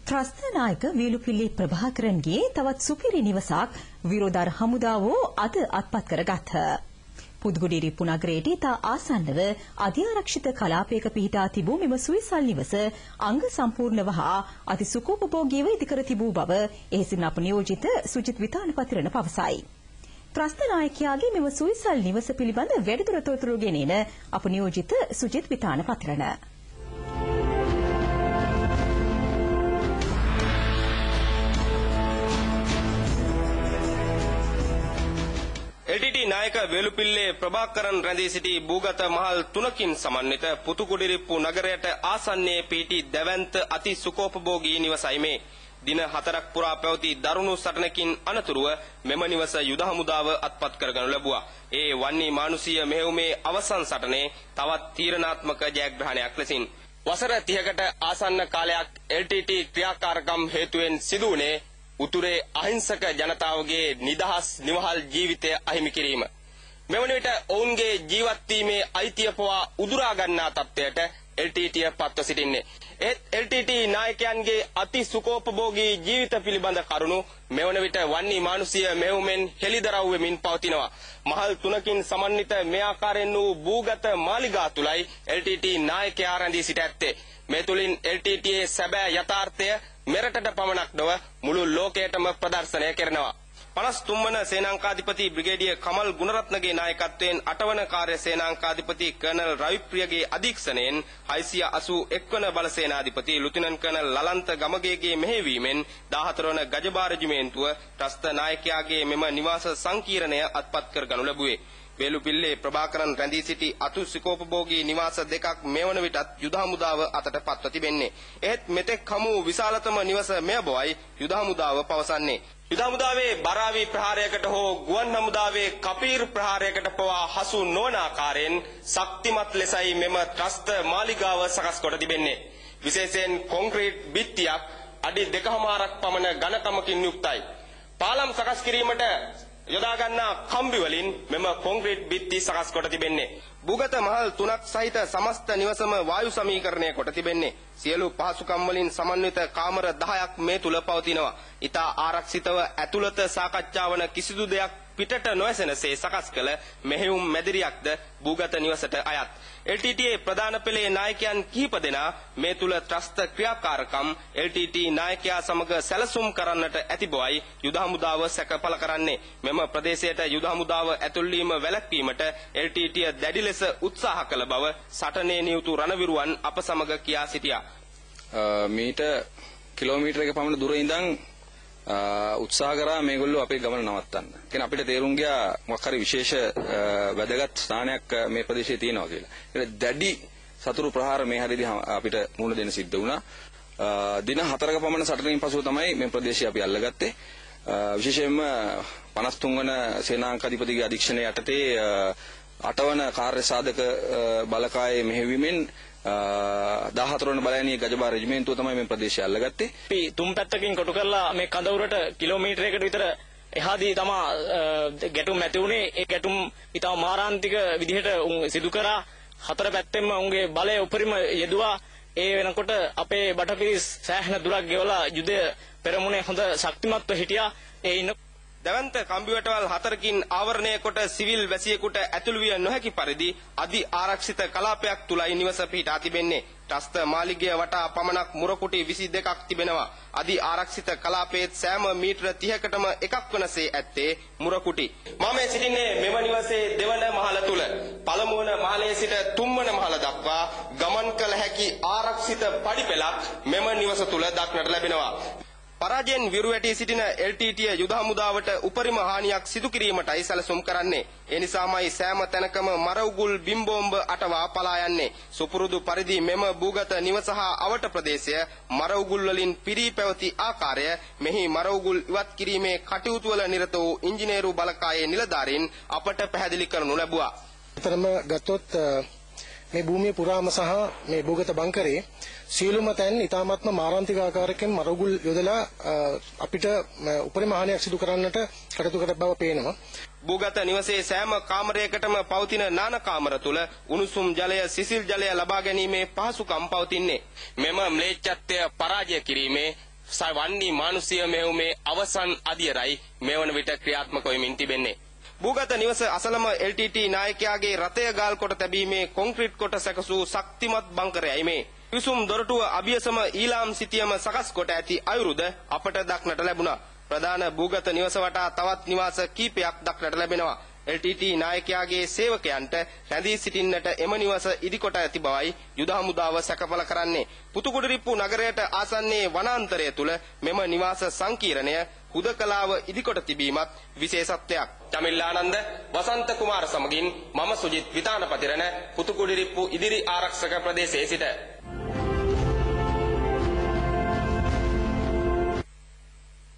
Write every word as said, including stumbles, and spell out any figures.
ත්‍රස්ත නායක වේලුපිල්ලේ ප්‍රභාකරන්ගේ තවත් සුපිරි නිවසක් විරෝධාර හමුදාවෝ අද අත්පත් කරගත්හ. පුදුගුඩිරිප්පු නගරයට ඉතා ආසන්නව අධිආරක්ෂිත කලාපයක පිහිටා තිබූ මෙම සුවිසල් නිවස අංග සම්පූර්ණව හා අති සුකෝපභෝගීව ඉදිකර තිබූ බව එහි සිටින අප නියෝජිත සුජිත් විතානපතිරණ පවසයි. ත්‍රස්ත නායකයාගේ මෙම සුවිසල් නිවස පිළිබඳ වැඩිදුර තොරතුරු ගෙනෙන අප නියෝජිත Sujith Vithanapathirana. L T T නායක වේලුපිල්ලේ ප්‍රභාකරන් රැඳී සිටි භූගත මහල් තුනකින් සමන්විත පුතුකුඩිරිප්පු නගරයට ආසන්නයේ පිහිටි දැවැන්ත අති සුඛෝපභෝගී නිවසයි මේ. දින හතරක් පුරා පැවති දරුණු සටනකින් අනතුරුව මෙම නිවස යුද හමුදාව අත්පත් කරගනු ලැබුවා. ඒ වන්නේ මානුෂීය මෙහෙයුමේ අවසන් සටනේ තවත් තීරණාත්මක ජයග්‍රහණයක් ලෙසින් වසර තිහකට ආසන්න කාලයක් එල් ටී ටී ක්‍රියාකාරකම් හේතුවෙන් සිදු වුණේ උතුරේ අහිංසක ජනතාවගේ නිදහස් නිවහල් ජීවිතය අහිමි කිරීම. මෙවන විට ඔවුන්ගේ ජීවත් වීමේ අයිතිය පවා උදුරා ගන්නා තත්ත්වයට එල් ටී ටී පත්ව සිටින්නේ. ඒත් එල් ටී ටී නායකයන්ගේ අති සුඛෝපභෝගී ජීවිත පිළිබඳ කරුණු මෙවන විට වන්නී මානුෂීය මෙහෙයුමෙන් හෙළිදරව් වෙමින් පවතිනවා. මහල් තුනකින් සමන්විත මේ ආකාරයෙන් වූ භූගත මාලිගා තුලයි එල් ටී ටී නායකයා රැඳී සිට ඇත්තේ. මේ තුලින් එල් ටී ටී සැබෑ යථාර්ථය මෙරටට පමණක් නොව මුළු ලෝකයටම ප්‍රදර්ශනය කරනවා. පනස් තුන් වන සේනාංකාධිපති බ්‍රිගේඩියර් කමල් ගුණරත්නගේ නායකත්වයෙන් අට වන කාර්ය සේනාංකාධිපති කර්නල් රවිප්‍රියගේ අධීක්ෂණයෙන් හයසිය අසූ එක් වන බල සේනාධිපති ලුතිනන්ට් කර්නල් ලලන්ත ගමගේගේ මෙහෙයවීමෙන් දාහතර වන ගජබා රෙජිමේන්තුව ත්‍රස්ත නායකයාගේ මෙම නිවාස සංකීර්ණය අත්පත් කර ගනු ලැබුවේ. වේලුපිල්ලේ ප්‍රභාකරන් රැඳී සිටි අතු සිකෝපභෝගී නිවාස දෙකක් මෙවන විටත් යුද හමුදාව අතට පත්ව තිබෙන්නේ. එහෙත් මෙතෙක් හමු විශාලතම නිවස මෙය බවයි යුද හමුදාව පවසන්නේ. යුද හමුදාවේ බරාවි ප්‍රහාරයකට හෝ ගුවන් හමුදාවේ කපීර් ප්‍රහාරයකට පවා හසු නොවන ආකාරයෙන් ශක්තිමත් ලෙසයි මෙම ත්‍රස්ත මාලිගාව සකස් කොට තිබෙන්නේ. විශේෂයෙන් කොන්ක්‍රීට් බිත්තියක් අඩි දෙකමාරක් පමණ ඝනකමකින් යුක්තයි. පාලම් සකස් කිරීමට යොදා ගන්නා කම්බි වලින් මෙම කොන්ක්‍රීට් බිත්ති සකස් කොට තිබෙන්නේ. භූගත මහල් තුනක් සහිත සමස්ත නිවසම වායු සමීකරණය කොට තිබෙන්නේ. සියලු පහසුකම් වලින් සමන්විත කාමර දහයක් මේ තුල පවතිනවා. ඉතා ආරක්ෂිතව ඇතුළත සාකච්ඡා වන කිසිදු දෙයක් පිටට නොඇසෙනසේ සකස් කළ මෙහෙයුම් මැදිරියක්ද භූගත නිවසට අයත්. එල් ටී ටී ප්‍රධාන පෙළේ නායකයන් කිහිප දෙනා මේ තුල ත්‍රස්ත ක්‍රියාකාරකම් එල් ටී ටී නායකයා සමග සැලසුම් කරන්නට ඇති බවයි යුද හමුදාව සැකපල කරන්නේ. මෙම ප්‍රදේශයට යුද හමුදාව ඇතුල් වීම වැළැක්වීමට එල් ටී ටී දැඩි ලෙස උත්සාහ කළ බව සටනේ නියුතු රණවිරුවන් අප සමග කියා සිටියා. මීට කිලෝමීටරයක පමණ දුර ඉඳන් උත්සාහ කරා මේගොල්ලෝ අපේ ගමන නවත්තන්න. කියන්නේ අපිට තේරුම් ගියා මොකක් හරි විශේෂ වැදගත් ස්ථානයක් මේ ප්‍රදේශයේ තියෙනවා කියලා. ඒක දැඩි සතුරු ප්‍රහාර මේ හරියදී අපිට මුහුණ දෙන්න සිද්ධ වුණා. දින හතරක පමණ සටනින් පසුව තමයි මේ ප්‍රදේශය අපි අල්ලගත්තේ. විශේෂයෙන්ම පනස් තුන් වන සේනාංකාධිපතිගේ අධීක්ෂණය යටතේ අට වන කාර්ය සාධක බලකායේ මෙහෙයවීමෙන් දාහතර වන බලයනී ගජබා රෙජිමේන්තුව තමයි මේ ප්‍රදේශය අල්ලගත්තේ. අපි තුන් පැත්තකින් කොටු කරලා මේ කඳවුරට කිලෝමීටරයකට විතර එහාදී තමා ගැටුම් ඇති වුණේ. ඒ ගැටුම් ඉතාම මාරාන්තික විදිහට සිදු කරා. හතර පැත්තෙන්ම උන්ගේ බලය උපරිම යෙදුවා. ඒ වෙනකොට අපේ බටපිරිස් සෑහෙන දුරක් ගෙවලා යුදය පෙරමුණේ හොඳ ශක්තිමත්ව හිටියා. ඒ ඉන්න දැවන්ත කම්බිවටවල් හතරකින් ආවරණය කොට සිවිල් වැසියෙකුට ඇතුළු විය නොහැකි පරිදි අධි ආරක්ෂිත කලාපයක් තුලයි නිවස පිහිටා තිබෙන්නේ. ත්‍රස්ත මාලිගය වටා පමණක් මුරකුටි විසි දෙකක් තිබෙනවා. අධි ආරක්ෂිත කලාපයේ සෑම මීටර තිහකටම එකක් වනසේ ඇත්තේ මුරකුටි. මම මේ සිටින්නේ මෙම නිවසේ දෙවන මහල තුල. පළමු වන මහලේ සිට තුන්වන මහල දක්වා ගමන් කළ හැකි ආරක්ෂිත පඩිපෙළක් මෙම නිවස තුල දක්නට ලැබෙනවා. පරාජයෙන් විරු වැටී සිටින එල් ටී ටී යුද හමුදාවට උපරිම හානියක් සිදු කිරීමටයි සැලසුම් කරන්නේ. ඒ නිසාමයි සෑම තැනකම මරවුගුල් බිම්බෝම්බ අටවා පලා යන්නේ. සුපුරුදු පරිදි මෙම භූගත නිවස හා අවට ප්‍රදේශය මරවුගුල් වලින් පිරී පැවති ආකාරය මෙහි මරවුගුල් ඉවත් කිරීමේ කටයුතු වල නිරත වූ ඉංජිනේරු බලකායේ නිලධාරීන් අපට පැහැදිලි කරනු ලැබුවා. අතරම ගත්තොත් මේ භූමිය පුරාම සහ මේ භූගත බංකරේ සියලුම තැන් ඉතාමත්ම මාරාන්තික ආකාරයකින් මරවුගුල් යොදලා අපිට උපරිම හානියක් සිදු කරන්නට කටයුතු කර බව පේනවා. භූගත නිවසේ සෑම කාමරයකටම පවතින නාන කාමර තුල උණුසුම් ජලය සිසිල් ජලය ලබා ගැනීමේ පහසුකම් පවතින්නේ. මෙම ම්ලේච්ඡත්වය පරාජය කිරීමේ සවන්නේ මානුෂීය මෙහෙයුමේ අවසන් අදියරයි මෙවන විට ක්‍රියාත්මක වෙමින් තිබෙන්නේ. භූගත නිවස අසලම එල් ටී ටී නායකයාගේ රථය ගාල් කොට තැබීමේ කොන්ක්‍රීට් කොට සැකසූ ශක්තිමත් බංකරයයි මේ. විසුම් දොරටුව අභියසම ඊලාම් සිටියම සකස් කොට ඇති අයුරුද අපට දක්නට ලැබුණා. ප්‍රධාන භූගත නිවස වටා තවත් නිවාස කීපයක් දක්නට ලැබෙනවා. එල් ටී ටී නායකයාගේ සේවකයන්ට රැඳී සිටින්නට එම නිවස ඉදිකොට ඇති බවයි යුද හමුදාව සැකපල කරන්නේ. පුතුකුඩිරිප්පු නගරයට ආසන්නයේ වනාන්තරය තුල මෙම නිවාස සංකීර්ණය හුදකලාව ඉදිකොට තිබීමත් විශේෂත්වයක්. චමිල්ලානන්ද වසන්ත කුමාර සමගින් මම සුජිත් විතානපතිරණ පුතුකුඩිරිප්පු ඉදිරි ආරක්ෂක ප්‍රදේශයේ සිට